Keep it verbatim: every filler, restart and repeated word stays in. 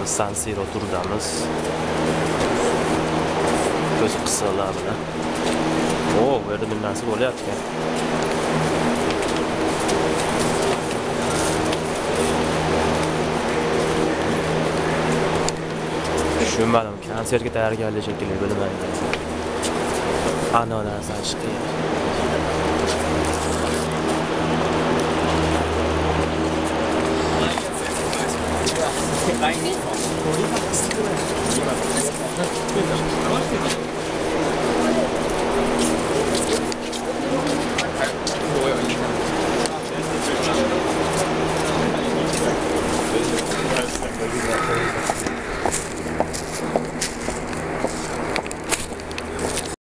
San Siro turdamiz. Ko'z qissalar bilan. O, bu yerda bir narsa bo'lyapti. Tushunmadim, konsertga tayyorgarlik shekilli bilmayman. Ana narsa chiqdi.